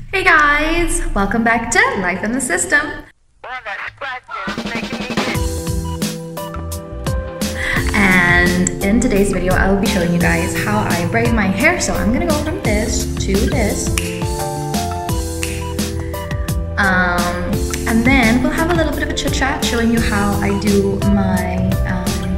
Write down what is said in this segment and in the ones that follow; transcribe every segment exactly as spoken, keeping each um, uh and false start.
Hey guys, welcome back to Life in the System. And in today's video, I will be showing you guys how I braid my hair. So I'm gonna go from this to this. Um, and then we'll have a little bit of a chit chat showing you how I do my um,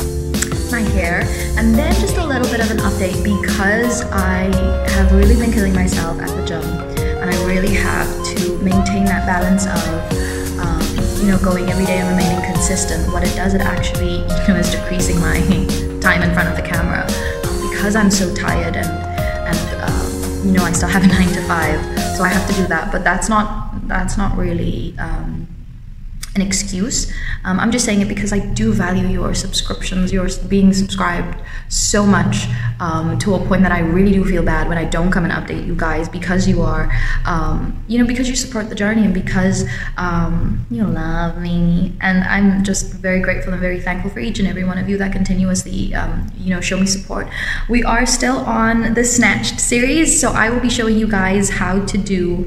my hair, and then just a little bit of an update because I have really been killing myself at the gym, and I really have to maintain that balance of um, you know, going every day and remaining consistent. What it does, it actually you know is decreasing my time in front of the camera um, because I'm so tired, and and um, you know I still have a nine to five, so I have to do that. But that's not that's not really um, an excuse. Um, I'm just saying it because I do value your subscriptions, your being subscribed so much, um, to a point that I really do feel bad when I don't come and update you guys, because you are, um, you know, because you support the journey, and because um, you love me. And I'm just very grateful and very thankful for each and every one of you that continuously, um, you know, show me support. We are still on the Snatched series, so I will be showing you guys how to do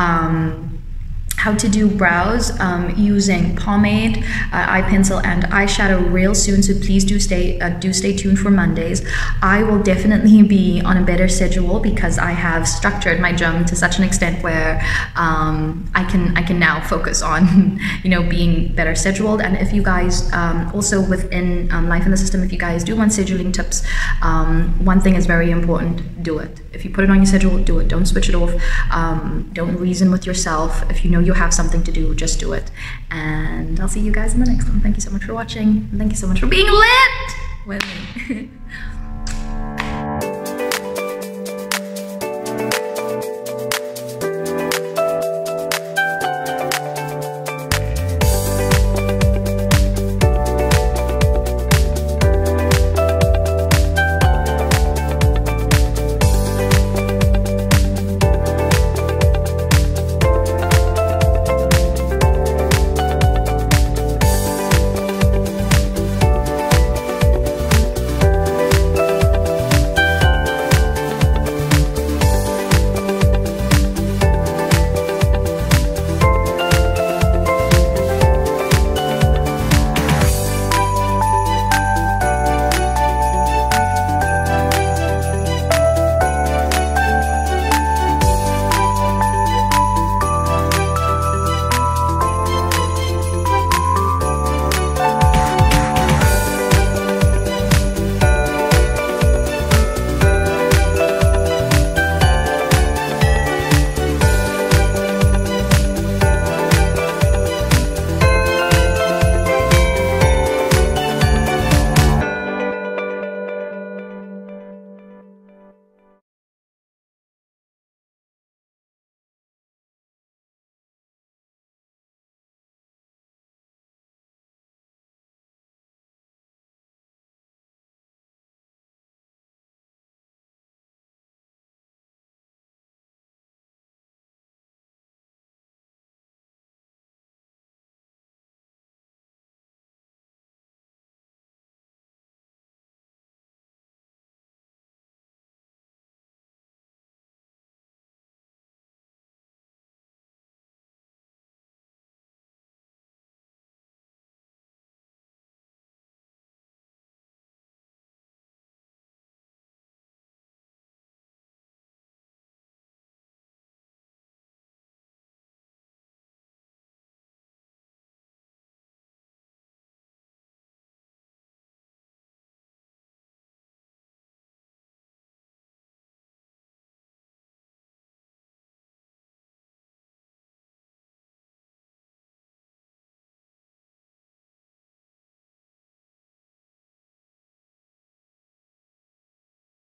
um, how to do brows um, using pomade, uh, eye pencil, and eyeshadow real soon. So please do stay uh, do stay tuned for Mondays. I will definitely be on a better schedule because I have structured my gym to such an extent where um, I can I can now focus on you know being better scheduled. And if you guys um, also within um, Life in the System, if you guys do want scheduling tips, um, one thing is very important: do it. If you put it on your schedule, do it. Don't switch it off. Um, don't reason with yourself. If you know you have something to do, just do it. And I'll see you guys in the next one. Thank you so much for watching. And thank you so much for being lit with me.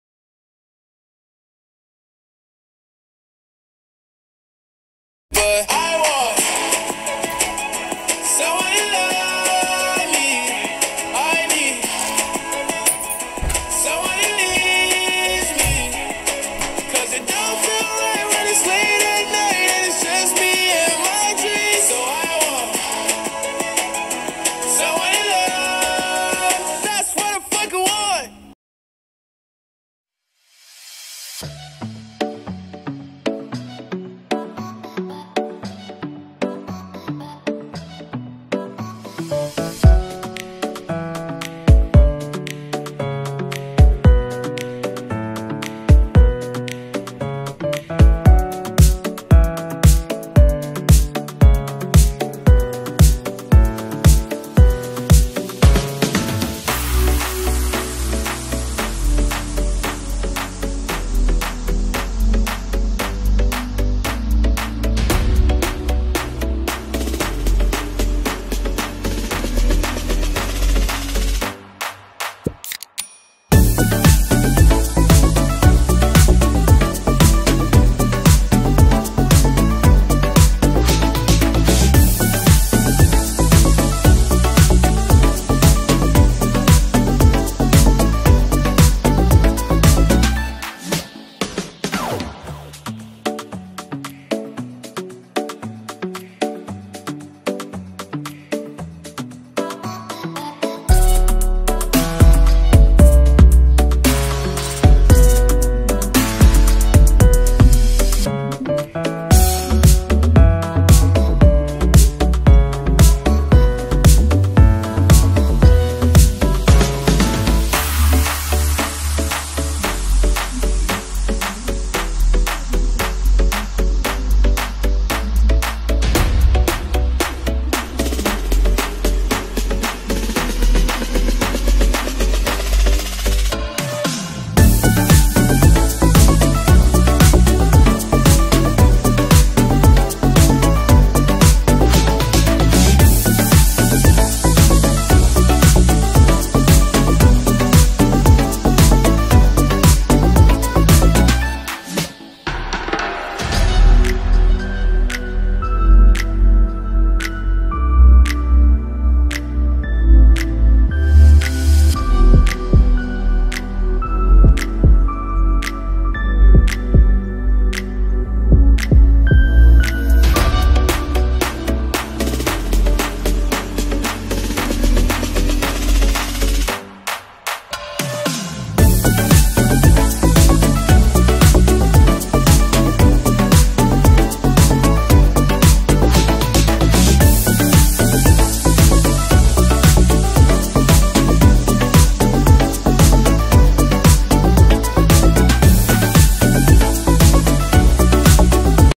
But